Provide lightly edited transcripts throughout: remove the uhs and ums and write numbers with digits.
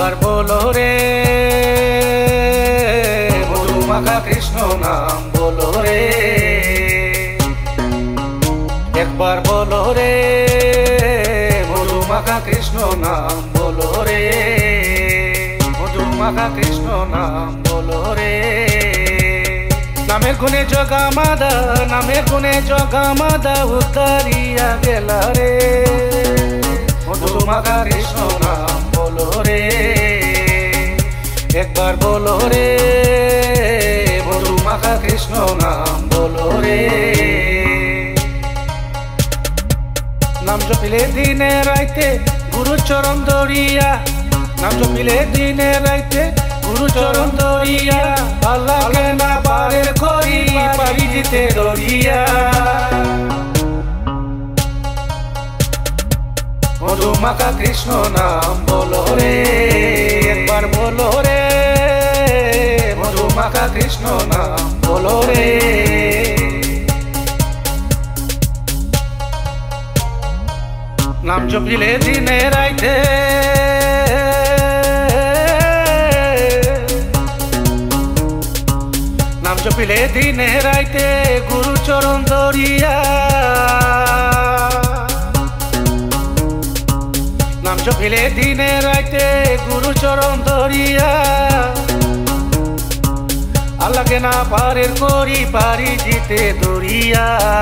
একবার বলো রে মধু মাখা কৃষ্ণ নাম বলো রে, একবার বলো রে মধু মাখা কৃষ্ণ নাম বলো রে, মধু মাখা কৃষ্ণ নাম বলো রে। নামের গুণে জগা মাদা, নামের গুণে জগা মাদা উতারিয়া গেলা রে, মধু মাখা কৃষ্ণ নাম বলো রে, একবার বলো রে মধু মাখা কৃষ্ণ নাম বলো রে। নাম জপিলে দিনে রাইতে গুরু চরণ দরিয়া, নাম জপিলে দিনে রাইতে গুরু চরণ দরিয়া, আল্লাহকে না পারের করি পারি দিতে দরিয়া। মধু মাখা কৃষ্ণ নাম বলো রে, একবার বলো রে মধু মাখা কৃষ্ণ নাম বলো রে। নাম জপিলে দিনে রাইতে, নাম জপিলে দিনে রাইতে গুরু চরণ দরিয়া, নাম জপিলে দিনে রাইতে গুরু চরণ দরিয়া, আল্লাহকে না পারের করি পারি জিতে দরিয়া।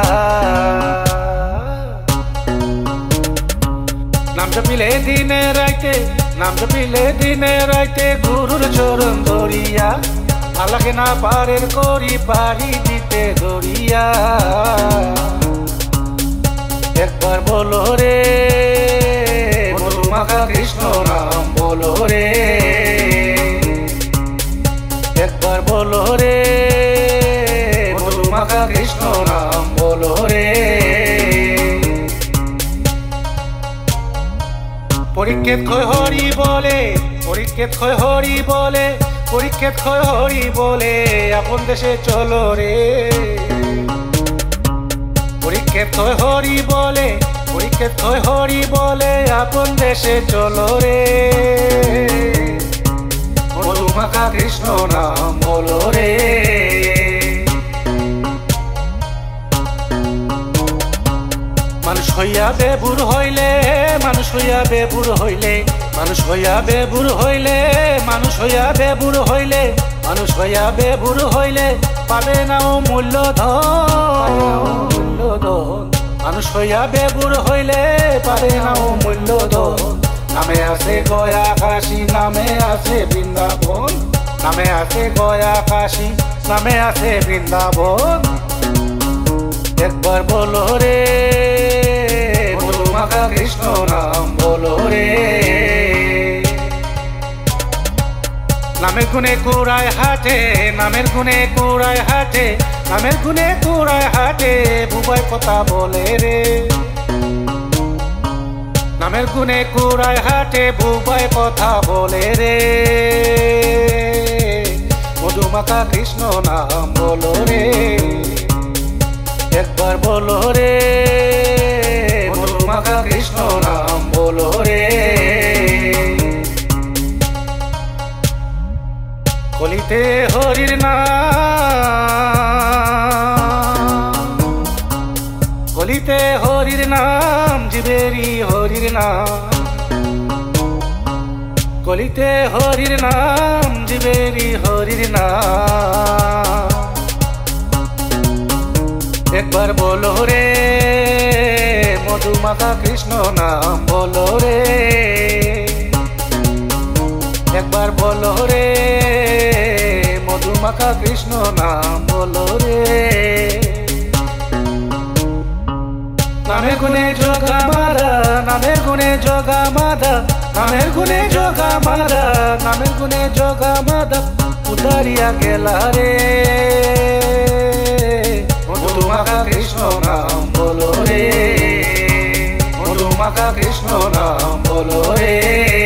নাম জপিলে দিনে রাইতে, নাম জপিলে দিনে রাইতে গুরুর চরণ দরিয়া, আল্লাহকে না পারের করি পারি দিতে দরিয়া। একবার বলো রে মধু মাখা কৃষ্ণ নাম বলো রে, একবার বলো রে মধু মাখা কৃষ্ণ নাম বলো রে। পরীক্ষিত ক্ষয় হরি বলে, পরীক্ষিত ক্ষয় হরি বলে, পরীক্ষিত ক্ষয় হরি বলে আপন দেশে চলো রে, পরীক্ষিত ক্ষয় হরি বলে, পরীক্ষিত ক্ষয় হরি বলে আপন দেশে চলো রে, মধু মাখা কৃষ্ণ নাম বলো রে। মানুষ হইয়া বেবুর হইলে, মানুষ হইয়া বেবুর হইলে, মানুষ হইয়া বেবুর হইলে, মানুষ হইয়া বেবুর হইলে, মানুষ হইয়া বেবুর হইলে পাবে না ও মূল্যধন, মূল্যধন। মানুষ হইয়া বেবুর হইলে পাবে না ও মূল্যধন। নামে আছে গয়া কাশী, নামে আছে বৃন্দাবন, নামে আছে গয়া কাশী, নামে আছে বৃন্দাবন। একবার বলো রে মধু মাখা কৃষ্ণ নাম বলো রে। নামের গুণে কুড়ায় হাটে, নামের গুণে কুড়ায় হাটে, নামের গুণে কুড়ায় হাটে বুবাই কথা বলে রে, নামের গুণে কুড়ায় হাটে বুবাই কথা বলে রে, মধু মাখা কৃষ্ণ নাম বলো রে, একবার বলো রে মধু মাখা কৃষ্ণ নাম বলো রে। কলিতে হরির নাম, কলিতে হরির নাম জীবেরি হরির নাম, কলিতে হরির নাম জীবেরি হরির নাম। একবার বলো রে মধু মাখা কৃষ্ণ নাম বলো রে, একবার বলো রে মধু মাখা কৃষ্ণ নাম বলো রে। নামের গুণে জগা মাদা, নামের গুণে জগা মাদা, নামের গুণে জগা মাদা, নামের গুণে জগা মাদা উতারিয়া গেলা রে, মধু মাখা কৃষ্ণ নাম বলো রে, মধু মাখা কৃষ্ণ নাম বলো রে।